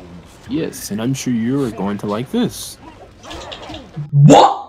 Yes, and I'm sure you're going to like this. What?